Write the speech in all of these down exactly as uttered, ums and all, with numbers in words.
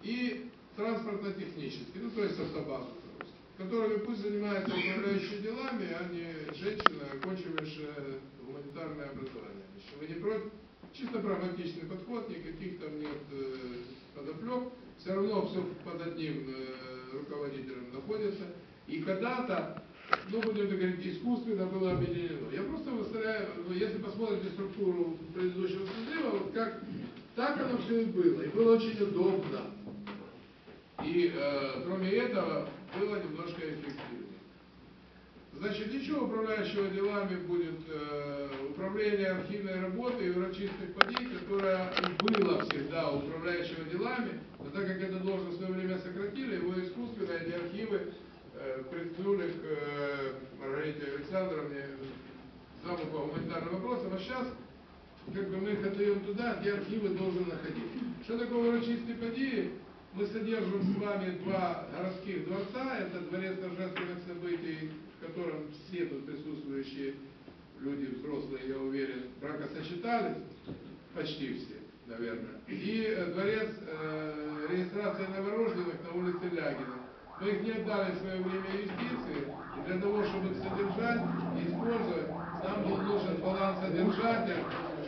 и транспортно-технический, ну то есть автобазу, которыми пусть занимаются управляющие делами, а не женщина, окончивающая гуманитарное образование. Если вы не против, чисто прагматичный подход, никаких там нет э, подоплек, все равно все под одним э, руководителем находится. И когда-то, ну будем говорить, искусственно было объединено. Я просто выставляю, ну, если посмотрите структуру предыдущего созыва, вот как так оно все и было. И было очень удобно. И э, кроме этого было немножко эффективнее. Значит, ничего управляющего делами будет э, управление архивной работы и урочистых подей, которое и было всегда управляющего делами, но так как это должность в свое время сократили, его искусственно эти архивы э, приткнули к э, Маргарите Александровне, заму по гуманитарным вопросам, а сейчас как бы мы их отдаем туда, где архивы должны находиться. Что такое урочистые подеи? Мы содержим с вами два городских дворца, это дворец торжественных событий, в котором все тут присутствующие люди, взрослые, я уверен, бракосочетались, почти все, наверное, и дворец э, регистрации новорожденных на улице Лягина. Мы их не отдали в свое время юстиции, и для того, чтобы их содержать и использовать, нам был нужен балансодержатель.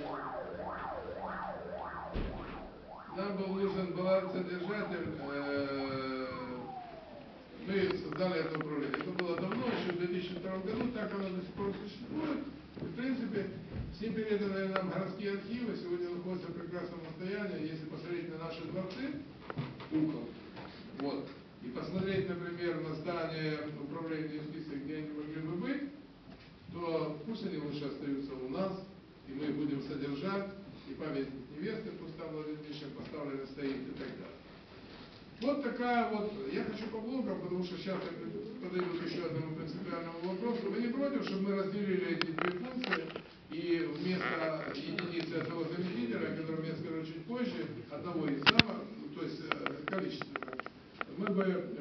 Нам был нужен балансодержатель, э, мы создали это управление. Это было давно, еще в две тысячи втором году, так оно до сих пор существует. И, в принципе, все переданные нам городские архивы сегодня находятся в прекрасном состоянии. Если посмотреть на наши дворцы, кукол, вот, и посмотреть, например, на здание управления юстиции, где они могли бы быть, то пусть они лучше остаются у нас, и мы их будем содержать, и памятник невесты пусть там Владимировичем поставлен стоит и так далее. Вот такая вот, я хочу по блокам, потому что сейчас я подойду к еще одному принципиальному вопросу. Вы не против, чтобы мы разделили эти две функции, и вместо единицы этого заместителя, о котором я скажу чуть позже, одного из зама, то есть количественно, мы бы